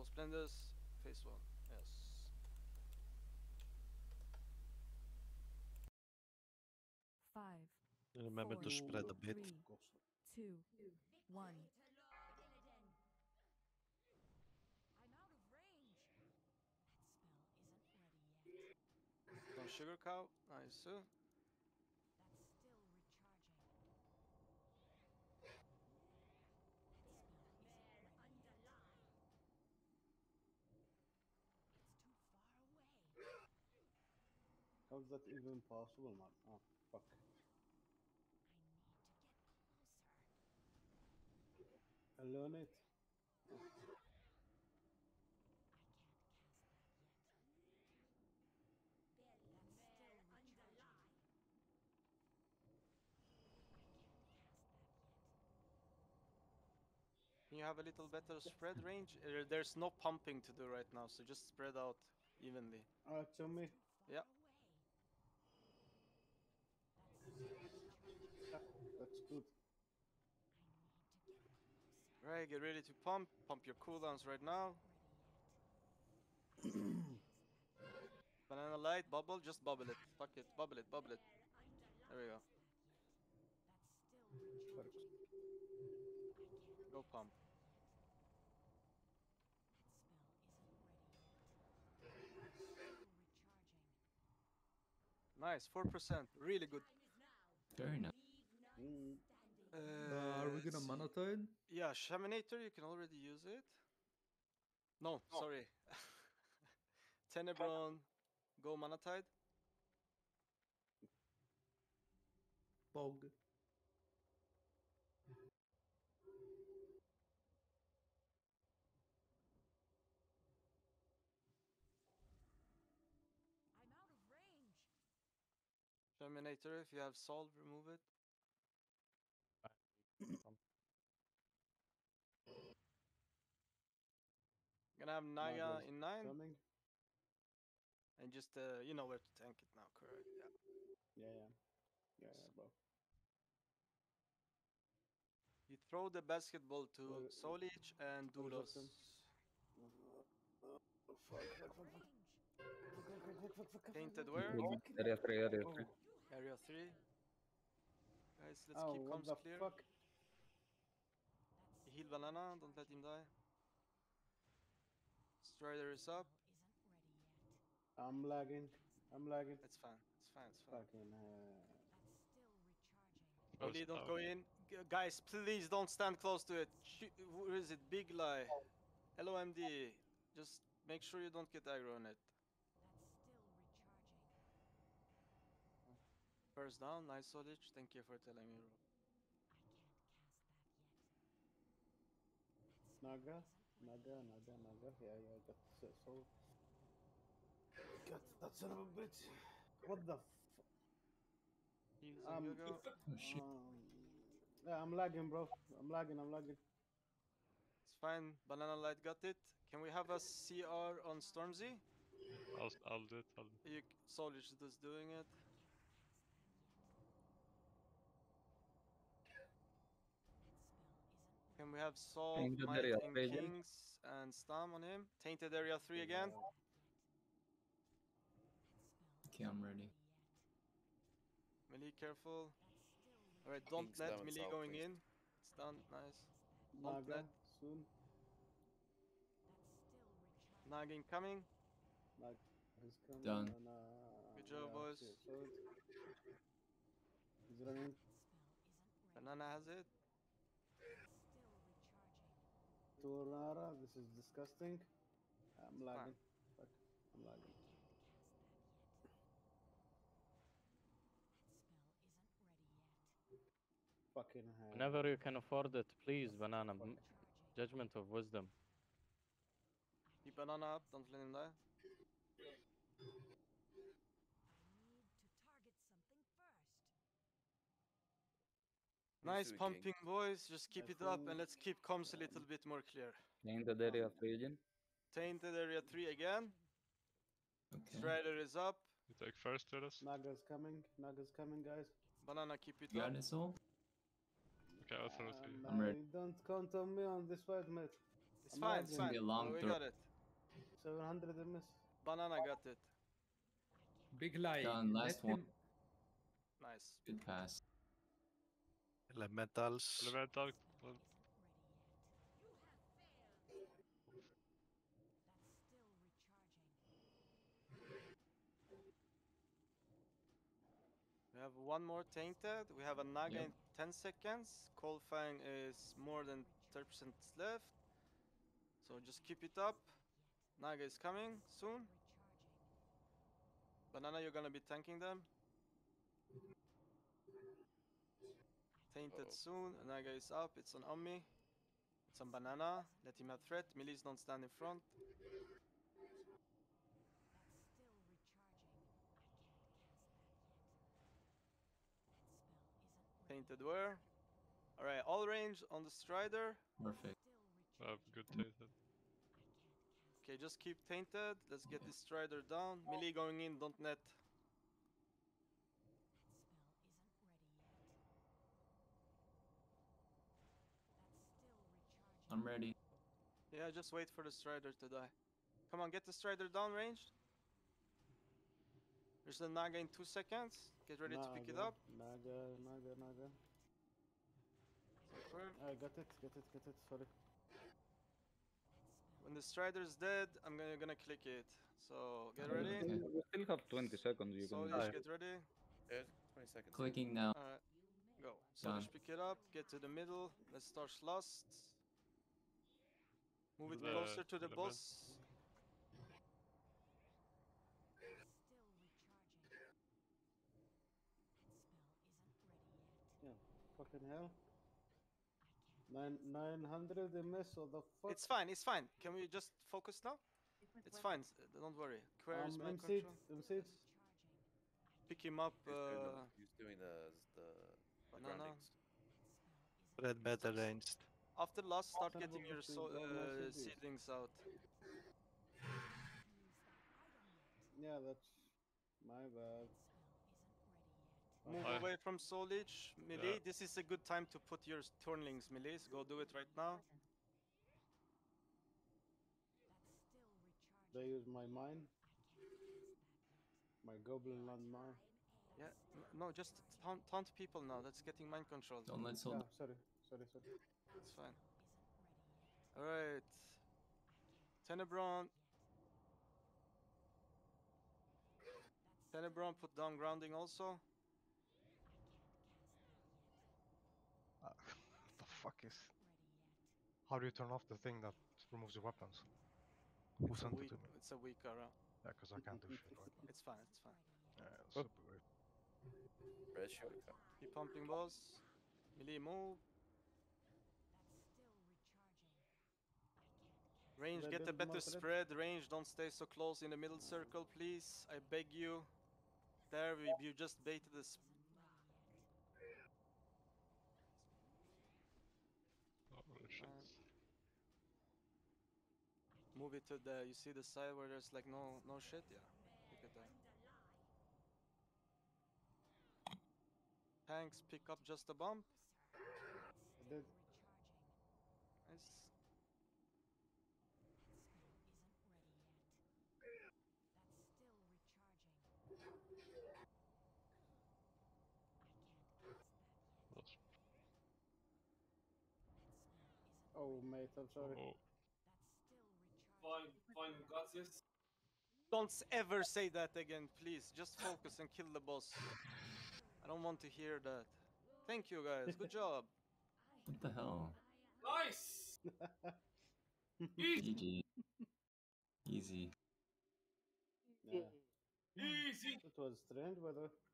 Splendors, phase 1. Yes. Five, Remember to four, spread a bit. three, 2, 1. I'm out of range. That spell isn't ready yet. Don't sugar cow. Nice. That's still recharging. That spell isn't ready yet. It's too far away. How's that even possible, man? Oh, fuck. I need to get closer. I learn it. I can't cast that yet. That's still recharging. I can't cast that yet. Can you have a little better spread range? There's no pumping to do right now, so just spread out evenly. Show me. Yeah. That's good. Right, get ready to pump. Pump your cooldowns right now. Banana light, bubble, just bubble it. Fuck it, bubble it, bubble it. There we go. Go pump. Nice, 4%. Really good. Very nice. Are we gonna mana tide? Yeah, Shaminator, you can already use it. No, sorry. Tenebron, go mana tide. Bog. I'm out of range. Shaminator, if you have solve, remove it. Gonna have Naga in 9. Coming. And just, you know where to tank it now, correct? Yeah. Yeah, bro. You throw the basketball to Solich and Dulos. Painted where? Area 3, area 3. Area 3. Guys, let's Oh, keep what comms the clear. fuck? Heal Banana, don't let him die. Strider is up. I'm lagging. It's fine, it's fine, it's fine. Fucking Oli, don't go in. Guys, please don't stand close to it. Where is it? Big lie. LOMD. Just make sure you don't get aggro on it. First down, nice Solich. Thank you for telling me. Naga. Yeah, got so. Got that son of a bitch. What the He's on Yogo. Yeah, I'm lagging, bro. I'm lagging. It's fine. Banana Light got it. Can we have a CR on Stormzy? I'll do it. Solich is doing it. Can we have Solve, Tainted Might, area and 3, Kings and Stam on him? Tainted Area 3 again. Okay, I'm ready. Melee, careful. Alright, don't Kings net down melee south, going please. in. It's done, nice. Don't Naga net. soon. Naga incoming. Naga is coming. Done. And, Good job, boys. He's running. Banana has it. Tornara, this is disgusting. I'm lagging. Fuck, I'm lagging. Fucking hell. Whenever you can afford it, please, Banana. Judgment of Wisdom. Keep Banana up, don't let him die. Nice pumping, boys. Just keep it up and let's keep comms a little bit more clear. Tainted area 3 again. Tainted Area 3 again. Okay. Strider is up. You take first, Judas. Naga's coming, guys. Banana, keep it You up. got this all? Okay, I'll throw it to you. I'm ready. Don't count on me on this fight, mate. It's I'm fine, not it's gonna fine. be a long we throw. got it. 700 MS. Banana got it. Big lie. Done, last Let one. him. Nice. Good pass. Elemental. Isn't ready yet. You have failed. That's still recharging. We have one more tainted. We have a Naga Yep. in 10 seconds. Coldfang is more than 30% left. So just keep it up. Naga is coming soon. Banana, you're gonna be tanking them. Tainted soon. Naga is up. It's on Omni. It's on Banana. Let him have threat. Melees don't stand in front. Tainted where? Alright, all range on the Strider. Perfect. I have good tainted. Okay, just keep tainted. Let's get this Strider down. Melee going in, don't net. I'm ready. Yeah, just wait for the Strider to die. Come on, get the Strider down ranged. There's the Naga in 2 seconds. Get ready to pick it up. Naga. Confirm. I got it. Sorry. When the Strider's dead, I'm gonna click it. So get Okay. ready. We still have 20 seconds. You can. Solish, get ready. 20 seconds. Clicking now. Alright, go. Done. Solish, pick it up. Get to the middle. Let's start Lust. Move it The closer to the element. boss. Fucking hell. 900 MS. What the fuck? It's fine, it's fine. Can we just focus now? It's fine, don't worry. Queries, mind MC. control. Pick him up, He's doing the Banana. groundings. Red better ranged. After last, start Son of a getting your bitch, you got my CDs. seedlings out. Yeah, that's my bad. Move I- away from Soul Leech. Melee, this is a good time to put your Tornlings, Melee. Go do it right now. They use my mine. My goblin land mine. Yeah, no, just taunt people now. That's getting mind control. Don't let soul. Yeah, sorry. It's fine. Alright. Tenebron. Tenebron, put down grounding also. What the fuck is? How do you turn off the thing that removes your weapons? Who It's a sent it weak, to me? it's a weak aura. Yeah, because I can't do shit right now. It's fine, it's fine. Yeah, super weird. Red shoot. Keep pumping boss. Melee move. Range, They get a build better more threats. spread. Range, don't stay so close in the middle circle, please. I beg you. There, you just baited the Oh shit. Move it to the, you see the side where there's like no shit? Yeah, look at that. Tanks, pick up just a bump. I did. Nice. That's- Oh, mate, I'm sorry. Oh. Fine, we got this. Don't ever say that again, please. Just focus and kill the boss. I don't want to hear that. Thank you, guys. Good job. What the hell? Nice! GG. Easy. Yeah. Easy! It was strange, but